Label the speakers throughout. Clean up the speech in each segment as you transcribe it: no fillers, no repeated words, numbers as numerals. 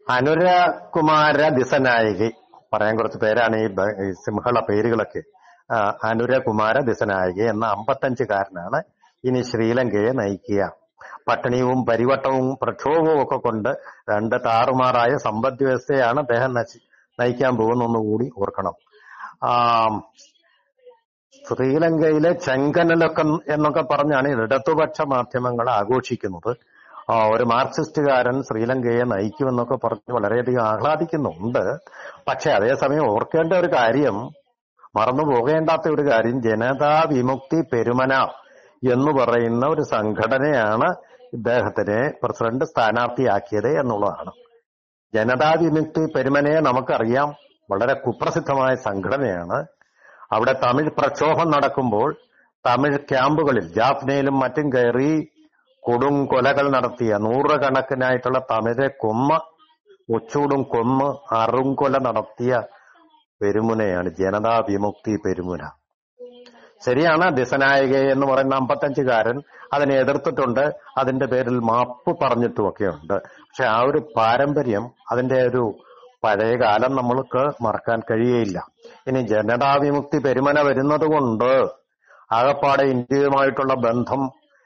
Speaker 1: അനുരകുമാര ദിസനായികി, പറയാൻ കുറച്ച് പേരാണ് ഈ സിംഹള പേരുകളൊക്കെ. അനുരകുമാര ദിസനായികി എന്ന 55-കാരനാണ് ഇനി ശ്രീലങ്കയെ നയിക്കുക. പട്ടിണിയും പരിവട്ടവും പ്രക്ഷോഭവും ഒക്കെ കൊണ്ട് രണ്ട് താറുമാറായ സമ്പദ് വ്യവസ്ഥയാണ് അദ്ദേഹം നയിക്കാൻ പോകുന്നൊന്നുകൂടി ഓർക്കണം. ശ്രീലങ്കയിലെ ചെങ്കനലൊക്കെ എന്നൊക്കെ പറഞ്ഞാണ് ഇടതുപക്ഷ മാധ്യമങ്ങൾ ആഘോഷിക്കുന്നത്. ഒരു മാർക്സിസ്റ്റുകാരൻ ശ്രീലങ്കയെ നയിക്കുമെന്നൊക്കെ പറഞ്ഞ് വളരെയധികം ആഹ്ലാദിക്കുന്നുണ്ട്. പക്ഷെ അതേസമയം ഓർക്കേണ്ട ഒരു കാര്യം, മറന്നു പോകേണ്ടാത്ത ഒരു കാര്യം, ജനതാ വിമുക്തി പെരുമന എന്ന് പറയുന്ന ഒരു സംഘടനയാണ് ഇദ്ദേഹത്തിനെ പ്രസിഡന്റ് സ്ഥാനാർത്ഥിയാക്കിയത് എന്നുള്ളതാണ്. ജനതാ വിമുക്തി പെരുമനയെ നമുക്കറിയാം, വളരെ കുപ്രസിദ്ധമായ സംഘടനയാണ്. അവിടെ തമിഴ് പ്രക്ഷോഭം നടക്കുമ്പോൾ തമിഴ് ക്യാമ്പുകളിൽ ജാഫ്നയിലും മറ്റും കയറി കൊടും കൊലകൾ നടത്തിയ നൂറുകണക്കിനായിട്ടുള്ള തമിഴെ ഉച്ചൂടും കൊന്ന് അറുംകൊല നടത്തിയ പെരുമുനയാണ് ജനതാ വിമുക്തി പെരുമുന. ശരിയാണ്, ദിസനായിക എന്ന് പറയുന്ന 55-കാരൻ അതിനെ എതിർത്തിട്ടുണ്ട്, അതിന്റെ പേരിൽ മാപ്പ് പറഞ്ഞിട്ടുമൊക്കെ ഉണ്ട്. പക്ഷെ ആ ഒരു പാരമ്പര്യം, അതിന്റെ ഒരു പഴയ കാലം നമ്മൾക്ക് മറക്കാൻ കഴിയുകയില്ല. ഇനി ജനതാ വിമുക്തി പെരുമന വരുന്നത് കൊണ്ട് ആകപ്പാടെ ഇന്ത്യയുമായിട്ടുള്ള ബന്ധം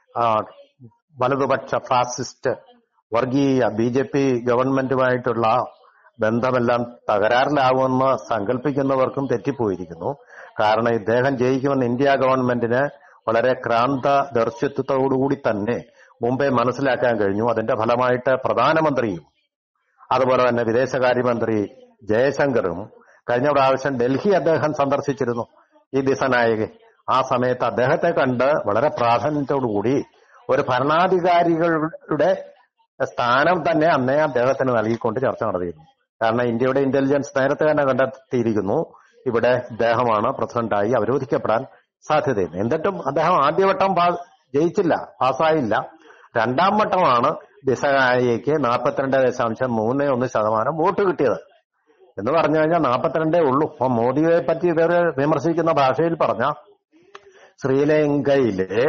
Speaker 1: വലതുപക്ഷ ഫാസിസ്റ്റ് വർഗീയ BJP ഗവൺമെന്റുമായിട്ടുള്ള ബന്ധമെല്ലാം തകരാറിലാവുമെന്ന് സങ്കല്പിക്കുന്നവർക്കും തെറ്റിപ്പോയിരിക്കുന്നു. കാരണം ഇദ്ദേഹം ജയിക്കുമെന്ന് ഇന്ത്യ ഗവൺമെന്റിന് വളരെ ക്രാന്ത ദർശിത്വത്തോടുകൂടി തന്നെ മുമ്പേ മനസ്സിലാക്കാൻ കഴിഞ്ഞു. അതിന്റെ ഫലമായിട്ട് പ്രധാനമന്ത്രിയും അതുപോലെ തന്നെ വിദേശകാര്യമന്ത്രി ജയശങ്കറും കഴിഞ്ഞ പ്രാവശ്യം ഡൽഹി അദ്ദേഹം സന്ദർശിച്ചിരുന്നു, ഈ ദിസനായകെ. ആ സമയത്ത് അദ്ദേഹത്തെ കണ്ട് വളരെ പ്രാധാന്യത്തോടുകൂടി ഒരു ഭരണാധികാരികളുടെ സ്ഥാനം തന്നെ അന്നേ അദ്ദേഹത്തിന് നൽകിക്കൊണ്ട് ചർച്ച നടത്തിയിരുന്നു. കാരണം ഇന്ത്യയുടെ ഇന്റലിജൻസ് നേരത്തെ തന്നെ കണ്ടെത്തിയിരിക്കുന്നു ഇവിടെ ഇദ്ദേഹമാണ് പ്രസിഡന്റായി അവരോധിക്കപ്പെടാൻ സാധ്യതയുണ്ട്. എന്നിട്ടും അദ്ദേഹം ആദ്യവട്ടം ജയിച്ചില്ല, പാസ്സായില്ല. രണ്ടാം വട്ടമാണ് ദിസനായകയ്ക്ക് 42.31% വോട്ട് കിട്ടിയത്. എന്ന് പറഞ്ഞു കഴിഞ്ഞാൽ 42 ഉള്ളൂ. അപ്പൊ മോദിയെ പറ്റി വേറെ വിമർശിക്കുന്ന ഭാഷയിൽ പറഞ്ഞ ശ്രീലങ്കയിലെ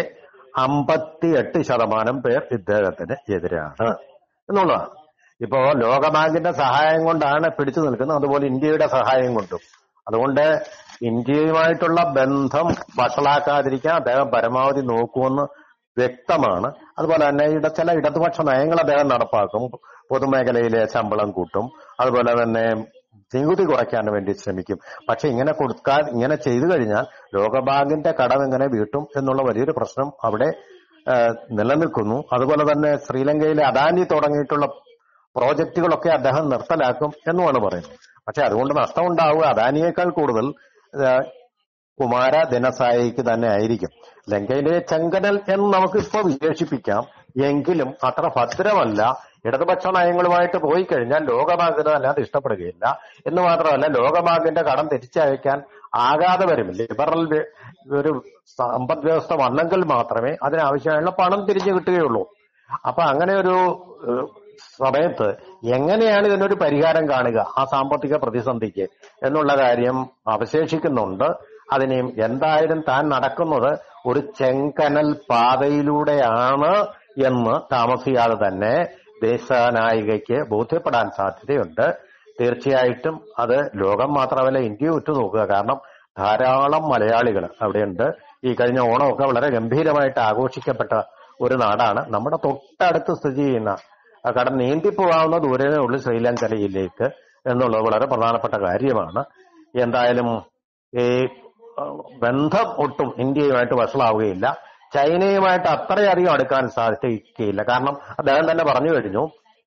Speaker 1: 58% പേർ ഇദ്ദേഹത്തിന് എതിരാണ് എന്നുള്ളതാണ്. ഇപ്പോ ലോകബാങ്കിന്റെ സഹായം കൊണ്ടാണ് പിടിച്ചു നിൽക്കുന്നത്, അതുപോലെ ഇന്ത്യയുടെ സഹായം കൊണ്ടും. അതുകൊണ്ട് ഇന്ത്യയുമായിട്ടുള്ള ബന്ധം വഷളാക്കാതിരിക്കാൻ അദ്ദേഹം പരമാവധി നോക്കുമെന്ന് വ്യക്തമാണ്. അതുപോലെ തന്നെ ചില ഇടതുപക്ഷ നയങ്ങൾ അദ്ദേഹം നടപ്പാക്കും. പൊതുമേഖലയിലെ ശമ്പളം കൂട്ടും, അതുപോലെ തന്നെ നികുതി കുറയ്ക്കാൻ വേണ്ടി ശ്രമിക്കും. പക്ഷെ ഇങ്ങനെ ചെയ്തു കഴിഞ്ഞാൽ ലോകബാങ്കിന്റെ കടം എങ്ങനെ വീട്ടും എന്നുള്ള വലിയൊരു പ്രശ്നം അവിടെ നിലനിൽക്കുന്നു. അതുപോലെ തന്നെ ശ്രീലങ്കയിലെ അദാനി തുടങ്ങിയിട്ടുള്ള പ്രോജക്റ്റുകളൊക്കെ അദ്ദേഹം നിർത്തലാക്കും എന്നുമാണ് പറയുന്നത്. പക്ഷെ അതുകൊണ്ട് നഷ്ടമുണ്ടാവുക അദാനിയേക്കാൾ കൂടുതൽ കുമാര ദിനസായിക്ക് തന്നെ ആയിരിക്കും. ലങ്കയിലെ ചെങ്കനൽ എന്ന് നമുക്ക് ഇപ്പോൾ വിശേഷിപ്പിക്കാം, എങ്കിലും അത്ര ഭദ്രമല്ല. ഇടതുപക്ഷ നയങ്ങളുമായിട്ട് പോയി കഴിഞ്ഞാൽ ലോകബാങ്കിന് അല്ലാതെ ഇഷ്ടപ്പെടുകയില്ല. എന്ന് മാത്രമല്ല, ലോകബാങ്കിന്റെ കടം തിരിച്ചയക്കാൻ ആകാതെ വരും. ലിബറൽ ഒരു സമ്പദ് വ്യവസ്ഥ വന്നെങ്കിൽ മാത്രമേ അതിനാവശ്യമായുള്ള പണം തിരിച്ചു കിട്ടുകയുള്ളൂ. അപ്പൊ അങ്ങനെ ഒരു സമയത്ത് എങ്ങനെയാണ് ഇതിനൊരു പരിഹാരം കാണുക ആ സാമ്പത്തിക പ്രതിസന്ധിക്ക് എന്നുള്ള കാര്യം അവശേഷിക്കുന്നുണ്ട്. അതിനെയും എന്തായാലും താൻ നടക്കുന്നത് ഒരു ചെങ്കനൽ പാതയിലൂടെയാണ് എന്ന് താമസിയാതെ തന്നെ ദേശനായികയ്ക്ക് ബോധ്യപ്പെടാൻ സാധ്യതയുണ്ട്. തീർച്ചയായിട്ടും അത് ലോകം മാത്രമല്ല, ഇന്ത്യ ഉറ്റുനോക്കുക. കാരണം ധാരാളം മലയാളികൾ അവിടെയുണ്ട്. ഈ കഴിഞ്ഞ ഓണമൊക്കെ വളരെ ഗംഭീരമായിട്ട് ആഘോഷിക്കപ്പെട്ട ഒരു നാടാണ്. നമ്മുടെ തൊട്ടടുത്ത് സ്ഥിതി ചെയ്യുന്ന കടം നീന്തിപ്പോകാവുന്ന ദൂരമേ ഉള്ളൂ ശ്രീലങ്കയിലേക്ക് എന്നുള്ളത് വളരെ പ്രധാനപ്പെട്ട കാര്യമാണ്. എന്തായാലും ഈ ബന്ധം ഒട്ടും ഇന്ത്യയുമായിട്ട് വഷളാവുകയില്ല. ചൈനയുമായിട്ട് അത്രയധികം അടുക്കാൻ സാധിക്കുകയില്ല. കാരണം അദ്ദേഹം തന്നെ പറഞ്ഞു കഴിഞ്ഞു,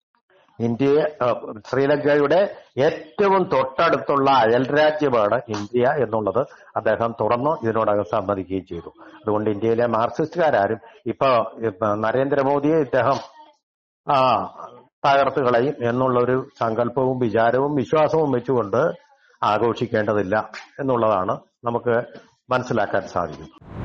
Speaker 1: ശ്രീലങ്കയുടെ ഏറ്റവും തൊട്ടടുത്തുള്ള അയൽരാജ്യമാണ് ഇന്ത്യ എന്നുള്ളത് അദ്ദേഹം തുറന്നു ഇതിനോടകം സമ്മതിക്കുകയും ചെയ്തു. അതുകൊണ്ട് ഇന്ത്യയിലെ മാർക്സിസ്റ്റുകാരും ഇപ്പൊ നരേന്ദ്രമോദിയെ ഇദ്ദേഹം തകർത്ത് കളയും എന്നുള്ളൊരു സങ്കല്പവും വിചാരവും വിശ്വാസവും വെച്ചുകൊണ്ട് ആഘോഷിക്കേണ്ടതില്ല എന്നുള്ളതാണ് നമുക്ക് മനസ്സിലാക്കാൻ സാധിക്കുന്നത്.